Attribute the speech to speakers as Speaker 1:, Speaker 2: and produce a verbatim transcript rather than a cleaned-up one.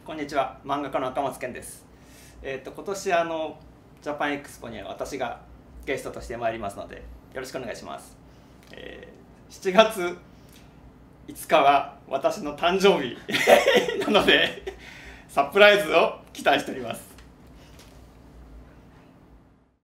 Speaker 1: こんにちは、漫画家の赤松健です。えっ、と今年あのジャパンエクスポには私がゲストとして参りますのでよろしくお願いします。えー、しちがついつかは私の誕生日なのでサプライズを期待しております。